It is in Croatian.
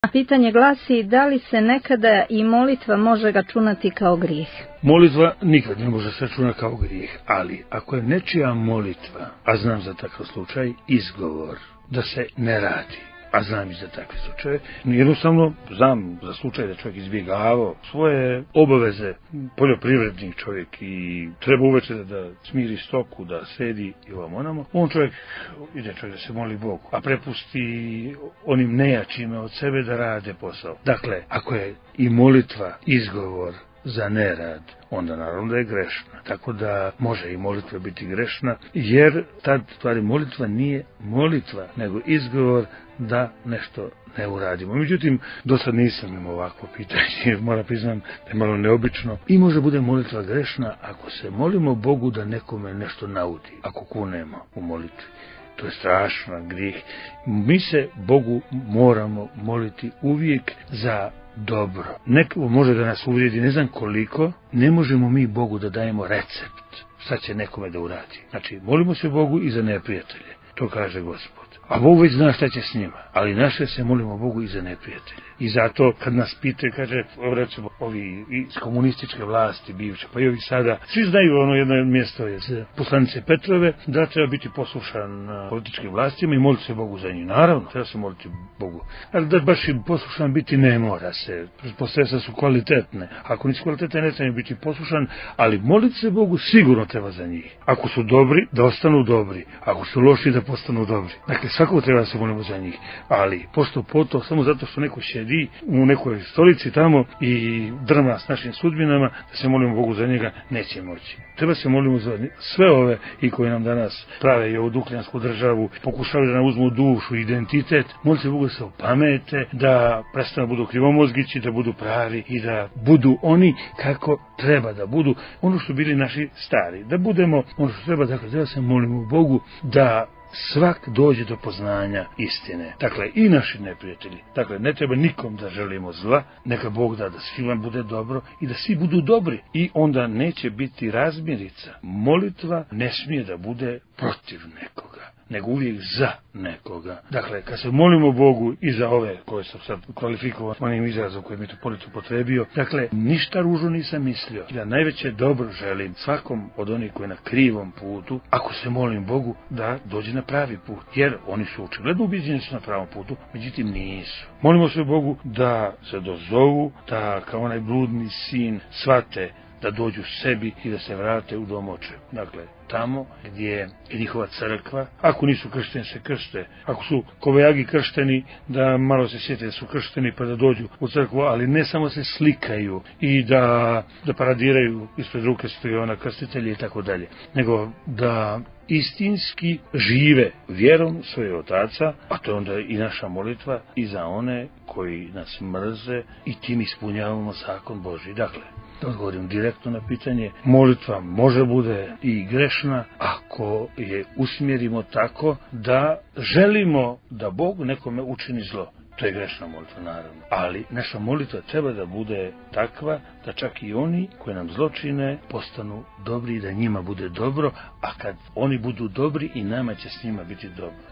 A pitanje glasi, da li se nekada i molitva može računati kao grijeh? Molitva nikad ne može se računati kao grijeh, ali ako je nečija molitva, a znam za takav slučaj, izgovor da se ne radi, a znam i za takve slučaje, jednostavno znam za slučaj da čovjek izbjegavao svoje obaveze, poljoprivrednik čovjek i treba uveče da smiri stoku, da sedi i ovamo onamo, on čovjek ide da se moli Bogu, a prepusti onim nejačima od sebe da rade posao. Dakle, ako je i molitva izgovor za nerad, onda naravno da je grešna. Tako da može i molitva biti grešna, jer tad stvari molitva nije molitva, nego izgovor da nešto ne uradimo. Međutim, do sad nisam imao ovakvo pitanje, moram priznam da je malo neobično. I može bude molitva grešna ako se molimo Bogu da nekome nešto naudi, ako kunemo u molitvi. To je strašan grijeh. Mi se Bogu moramo moliti uvijek za dobro. Neko može da nas uvrijedi, ne znam koliko, ne možemo mi Bogu da dajemo recept šta će nekome da uradi. Znači, molimo se Bogu i za neprijatelje, to kaže Gospod. A Bog već zna šta će s njima, ali naše se molimo Bogu i za neprijatelje. I zato kad nas pitaju, kaže, recimo, ovi iz komunističke vlasti bivše, pa i ovi sada, svi znaju ono jedno mjesto iz poslanice Petrove, da treba biti poslušan političkim vlastima i moliti se Bogu za njih. Naravno, treba se moliti Bogu. Ali da baš i poslušan biti ne mora se. Posredstva su kvalitetne. Ako nisu kvalitetne, ne treba biti poslušan, ali moliti se Bogu sigurno treba za njih. Ako su dobri, da ostanu dobri. Ako su loši, da postanu dobri. Dakle, svakako treba da se molimo za njih. Ali, pošto poto, samo zato što neko sjedi u nekoj stolici tamo i drma s našim sudbinama, da se molimo Bogu za njega, neće moći. Treba se molimo za sve ove i koji nam danas prave i ovu dukljansku državu, pokušavaju da nam uzmu dušu, identitet, molite se Bogu da se opamete, da prestanu budu krivomozgići, da budu pravi i da budu oni kako treba da budu, ono što bili naši stari. Da budemo ono što treba, dakle, treba se molimo Bogu da svak dođe do poznanja istine. Dakle, i naši neprijatelji. Dakle, ne treba nikom da želimo zla, neka Bog da svima bude dobro i da svi budu dobri. I onda neće biti razmirica. Molitva ne smije da bude protiv nekoga, nego uvijek za nekoga. Dakle, kad se molimo Bogu i za ove koje sam sad kvalifikovao onim izrazom koji mi to politu potrebio, dakle, ništa ružno nisam mislio. Ja najveće dobro želim svakom od onih koji je na krivom putu, ako se molim Bogu, da dođe na pravi put. Jer oni su očigledno ubiđeni su na pravom putu, međutim nisu. Molimo se Bogu da se dozovu, da kao onaj bludni sin shvate da dođu sebi i da se vrate u dom očevu. Dakle, tamo gdje je njihova crkva, ako nisu kršteni se kršte, ako su kovejagi kršteni, da malo se sjete da su kršteni pa da dođu u crkvu, ali ne samo se slikaju i da paradiraju ispred ruke stojona krstitelja i tako dalje, nego da istinski žive vjerom svojih otaca, a to je onda i naša molitva i za one koji nas mrze i tim ispunjavamo zakon Božji. Dakle, da odgovorim direktno na pitanje, molitva može bude i grešna ako je usmjerimo tako da želimo da Bog nekome učini zlo. To je grešna molitva, naravno. Ali naša molitva treba da bude takva da čak i oni koji nam zločine postanu dobri i da njima bude dobro, a kad oni budu dobri i nama će s njima biti dobro.